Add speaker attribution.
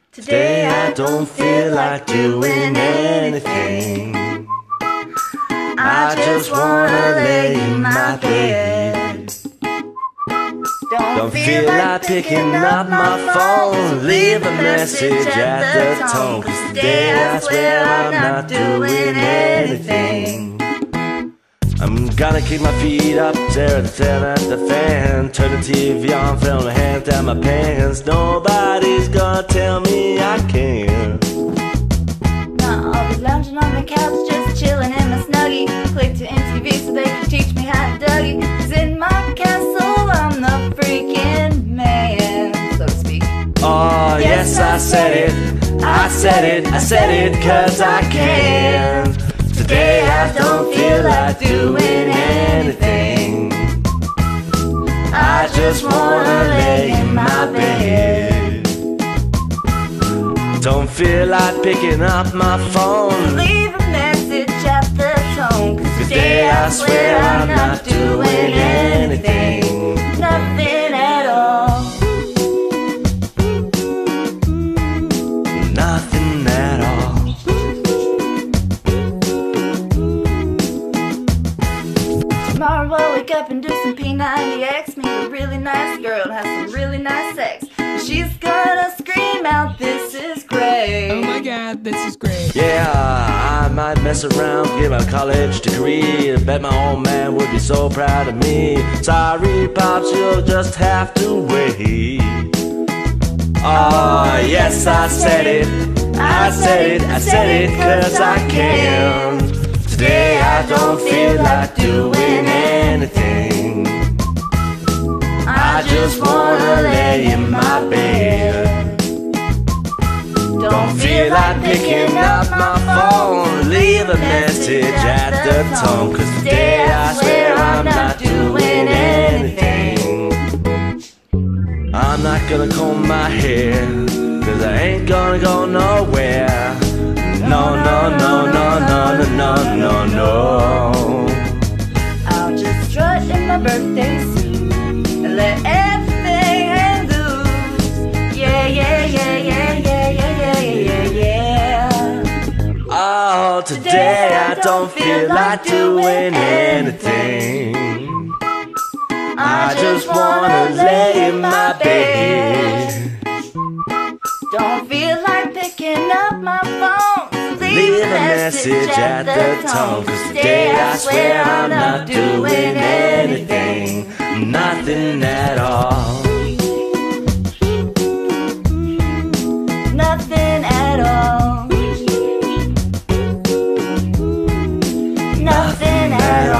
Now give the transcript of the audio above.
Speaker 1: Today I don't feel like doing anything. I just wanna lay in my bed. Don't feel like picking up my phone, leave a message at the tone. 'Cause today I swear I'm not doing anything. I'm gonna kick my feet up, stare at the fan, turn the TV on, fill my hand down my pants. Nobody's gonna tell me I can't.
Speaker 2: Nah, I'll be lounging on the couch, just chilling in my snuggie. Click to MTV so they can teach me how to Dougie. 'Cause in my castle I'm the freaking man, so to speak.
Speaker 1: Oh yes, I said it, I said it, I said it 'cause I can. Today I don't feel like doing anything. I just wanna lay in my bed. Don't feel like picking up my phone,
Speaker 2: Leave a message at the tone. 'Cause
Speaker 1: today I swear I'm not doing anything.
Speaker 2: Nothing at all.
Speaker 1: Nothing at all.
Speaker 2: Tomorrow I'll wake up and do some P90X. Meet a really nice girl and have some really nice sex. She's gonna scream out, "This is great."
Speaker 3: Oh my god, this is great.
Speaker 1: Yeah, I might mess around, get my college degree. I bet my old man would be so proud of me. Sorry, Pops, you'll just have to wait. Oh, yes, I said it, I said it, I said it 'cause I can. Today I don't feel like doing anything. I just wanna lay in my bed. Don't feel like picking up my phone, leave a message at the tone. 'Cause today I swear I'm not doing anything. I'm not gonna comb my hair, 'cause I ain't gonna go nowhere. No, no, no, no, no, no, no, no, no.
Speaker 2: I'll just strut in my birthday suit and let everything hang loose. Yeah, yeah, yeah, yeah, yeah, yeah, yeah, yeah, yeah.
Speaker 1: Oh, today I don't feel like doing anything. I just wanna lay in my bed.
Speaker 2: Don't feel like picking up my phone.
Speaker 1: Leave a message at the tone. 'Cause today I swear I'm not doing anything. Nothing at all.
Speaker 2: Nothing at all. Nothing at all.